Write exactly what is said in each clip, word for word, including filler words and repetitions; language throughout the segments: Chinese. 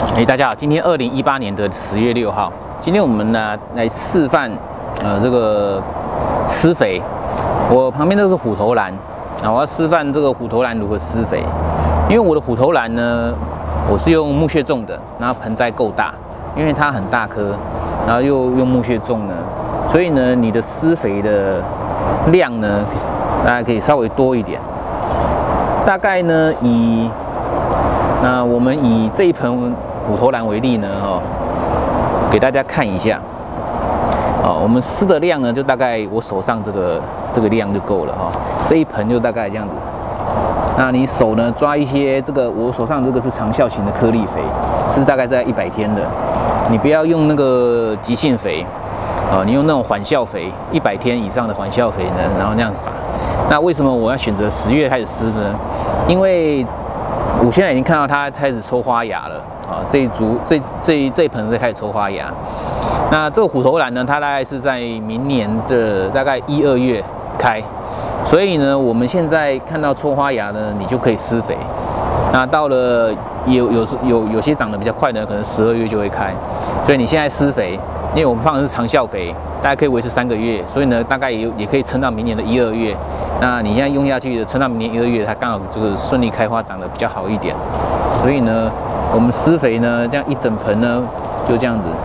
哎，大家好，今天二零一八年的十月六号，今天我们呢来示范呃这个施肥。我旁边这是虎头兰啊，我要示范这个虎头兰如何施肥。因为我的虎头兰呢，我是用木屑种的，然后盆栽够大，因为它很大颗，然后又用木屑种呢，所以呢你的施肥的量呢，大家可以稍微多一点。大概呢以那我们以这一盆虎头兰为例呢，哈、哦，给大家看一下，哦，我们施的量呢，就大概我手上这个这个量就够了哈、哦，这一盆就大概这样子。那你手呢抓一些这个，我手上这个是长效型的颗粒肥，是大概在一百天的，你不要用那个急性肥，啊、哦，你用那种缓效肥，一百天以上的缓效肥呢，然后那样撒。那为什么我要选择十月开始施呢？因为我现在已经看到它开始抽花芽了啊！这一株这这这一盆在开始抽花芽。那这个虎头兰呢，它大概是在明年的大概一二月开，所以呢，我们现在看到抽花芽呢，你就可以施肥。那到了有有有有些长得比较快呢，可能十二月就会开，所以你现在施肥，因为我们放的是长效肥，大概可以维持三个月，所以呢，大概也也可以撑到明年的一二月。那你现在用下去的，撑到明年一二月，它刚好这个顺利开花，长得比较好一点。所以呢，我们施肥呢，这样一整盆呢，就这样子。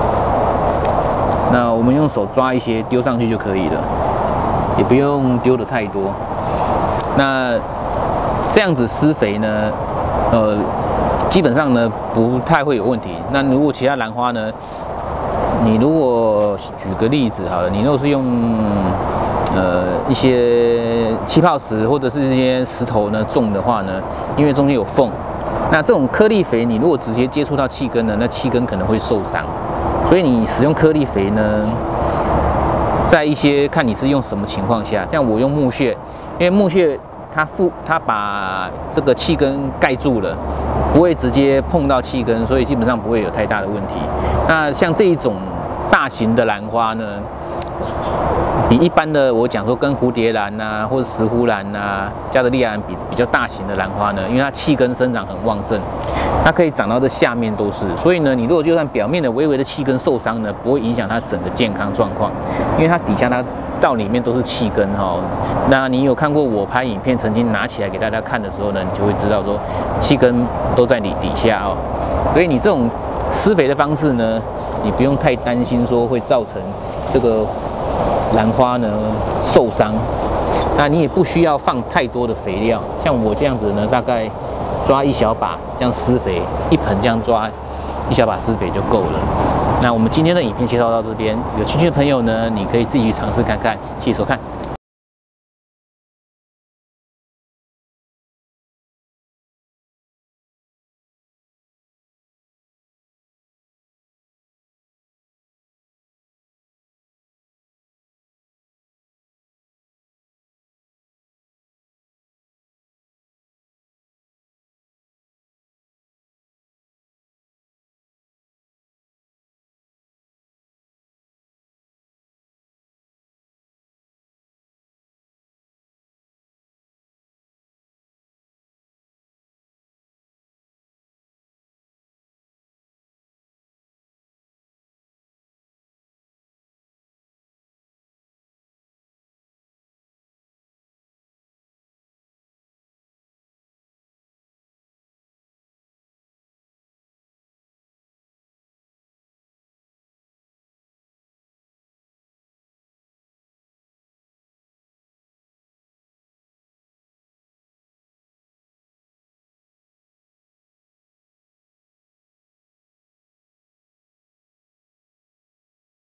那我们用手抓一些丢上去就可以了，也不用丢的太多。那这样子施肥呢，呃，基本上呢不太会有问题。那如果其他兰花呢，你如果举个例子好了，你如果是用呃，一些气泡石或者是一些石头呢种的话呢，因为中间有缝，那这种颗粒肥你如果直接接触到气根呢，那气根可能会受伤，所以你使用颗粒肥呢，在一些看你是用什么情况下，像我用木屑，因为木屑它附它把这个气根盖住了，不会直接碰到气根，所以基本上不会有太大的问题。那像这一种大型的兰花呢，比一般的我讲说跟蝴蝶兰呐、啊，或者石斛兰呐、啊、加德利亚兰比比较大型的兰花呢，因为它气根生长很旺盛，它可以长到这下面都是，所以呢，你如果就算表面的微微的气根受伤呢，不会影响它整个健康状况，因为它底下它到里面都是气根哈、哦。那你有看过我拍影片曾经拿起来给大家看的时候呢，你就会知道说气根都在你底下哦，所以你这种施肥的方式呢，你不用太担心说会造成这个兰花呢受伤，那你也不需要放太多的肥料，像我这样子呢，大概抓一小把这样施肥，一盆这样抓一小把施肥就够了。那我们今天的影片介绍到这边，有兴趣的朋友呢，你可以自己去尝试看看，谢谢收看。